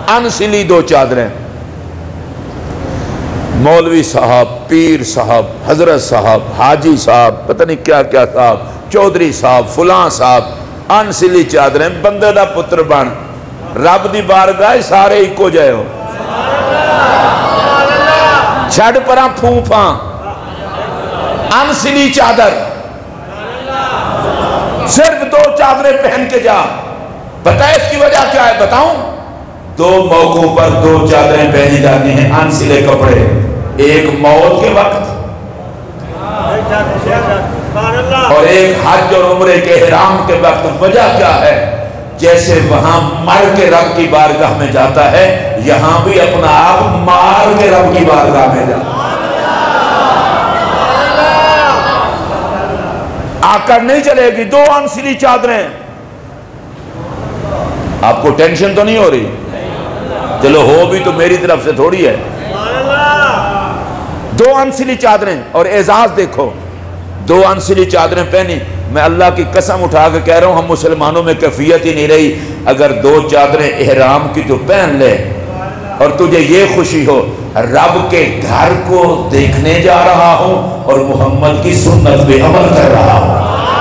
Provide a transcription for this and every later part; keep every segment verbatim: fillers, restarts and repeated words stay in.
انسلی دو چادریں، مولوی صاحب، پیر صاحب، حضرت صاحب، حاجی صاحب، پتہ نہیں کیا کیا صاحب، چودھری صاحب، فلاں صاحب، انسلی چادریں، بندے دا پتر بن رب دی بارگاہ سارے ایکو جائے ہو، چھڑ پراں پھونپاں، انسلی چادر، صرف دو چادریں پہن کے جا۔ پتہ ہے اس کی وجہ کیا ہے بتاؤں؟ دو موقعوں پر دو چادریں پہنی جاتی ہیں انسلے کپڑے، ایک موت کے وقت اور ایک حج اور عمرے کے احرام کے وقت۔ وجہ کیا ہے؟ جیسے وہاں مر کے رب کی بارگاہ میں جاتا ہے، یہاں بھی اپنا آپ مار کے رب کی بارگاہ میں جاتا ہے۔ آ کر نہیں چلے گی، دو انسلی چادریں۔ آپ کو ٹینشن تو نہیں ہو رہی؟ چلو ہو بھی تو میری طرف سے تھوڑی ہے۔ دو انسلی چادریں، اور اعزاز دیکھو، دو انسلی چادریں پہنی۔ میں اللہ کی قسم اٹھا کے کہہ رہا ہوں، ہم مسلمانوں میں کیفیت ہی نہیں رہی۔ اگر دو چادریں احرام کی تو پہن لے، اور تجھے یہ خوشی ہو رب کے گھر کو دیکھنے جا رہا ہوں اور محمد کی سنت پہ عمل کر رہا ہوں،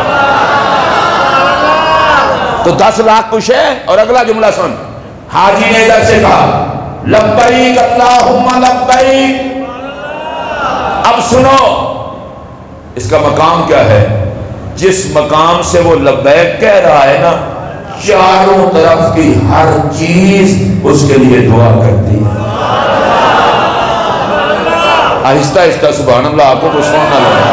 تو دس لاکھ خوش ہے۔ اور اگلا جملہ سن، حاجی نے ادھر سے کہا لبیک اللہم لبیک۔ اب سنو اس کا مقام کیا ہے؟ جس مقام سے وہ لبیک کہہ رہا ہے نا، چاروں طرف کی ہر چیز اس کے لیے دعا کرتی ہے۔ آہستہ آہستہ سبحان اللہ، آپ کو کچھ سننا لگا،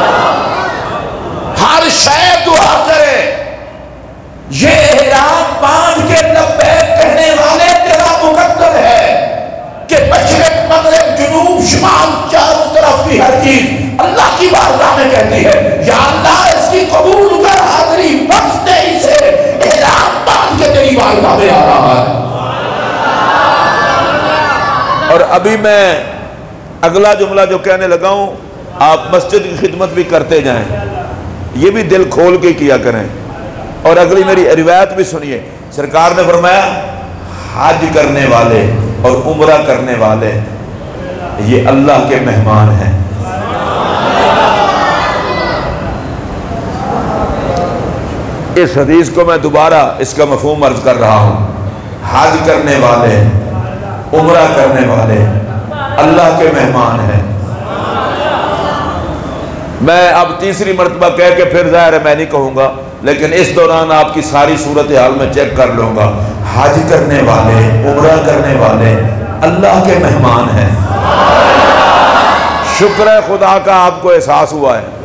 ہر شے دعا کرے۔ یہ احرام باندھ کے لبیک کہنے والے تیرا مقدر ہے کہ مشرق مغرب جنوب شمال چاروں طرف کی ہر چیز اللہ کی بارگاہ میں کہتی ہے یا اللہ اس کی قبول کر، حاضری بخش دے اسے، احرام باندھ کے تیری بارگاہ میں آ رہا ہے۔ اور ابھی میں اگلا جملہ جو کہنے لگا ہوں، آپ مسجد کی خدمت بھی کرتے جائیں، یہ بھی دل کھول کے کیا کریں۔ اور اگلی میری روایت بھی سنیے، سرکار نے فرمایا حج کرنے والے اور عمرہ کرنے والے یہ اللہ کے مہمان ہیں۔ اس حدیث کو میں دوبارہ اس کا مفہوم عرض کر رہا ہوں، حج کرنے والے، عمرہ کرنے والے اللہ کے مہمان ہیں۔ میں اب تیسری مرتبہ کہہ کے پھر ظاہر ہے میں نہیں کہوں گا، لیکن اس دوران آپ کی ساری صورتحال میں چیک کر لوں گا۔ حج کرنے والے، عمرہ کرنے والے اللہ کے مہمان ہیں۔ شکر ہے خدا کا آپ کو احساس ہوا ہے۔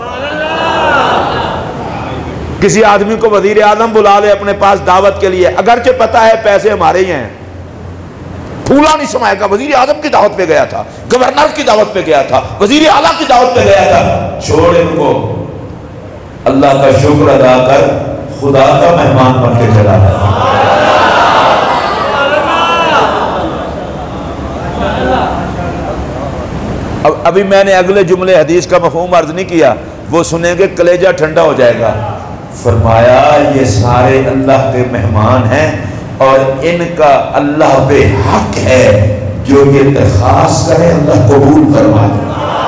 کسی آدمی کو وزیر اعظم بلا لے اپنے پاس دعوت کے لیے، اگرچہ پتا ہے پیسے ہمارے ہی ہیں، پھولا نہیں سمائے گا، وزیر اعظم کی دعوت پہ گیا تھا، گورنر کی دعوت پہ گیا تھا، وزیر اعلیٰ کی دعوت پہ گیا تھا، چھوڑ ان کو، اللہ کا شکر ادا کر، خدا کا مہمان بن کے چلا ہے۔ اب ابھی میں نے اگلے جملے حدیث کا مفہوم عرض نہیں کیا، وہ سنیں گے کلیجہ ٹھنڈا ہو جائے گا۔ فرمایا یہ سارے اللہ کے مہمان ہیں اور ان کا اللہ پہ حق ہے، جو یہ درخواست کرے اللہ قبول فرما دے۔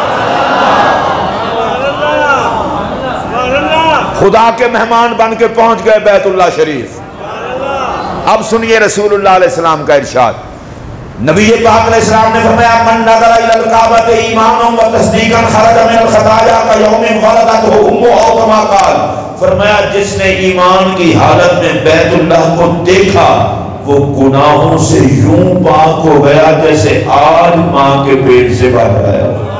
خدا کے مہمان بن کے پہنچ گئے بیت اللہ شریف۔ اب سنیے رسول اللہ علیہ السلام کا ارشاد، نبی پاک علیہ السلام نے فرمایا من نظر الی الکعبۃ ایمانا و تصدیقا خرج من الخطایا کیوم ولدتہ امہ او کما قال۔ فرمایا جس نے ایمان کی حالت میں بیت اللہ کو دیکھا وہ گناہوں سے یوں پاک ہو گیا جیسے آج ماں کے پیٹ سے باہر آیا۔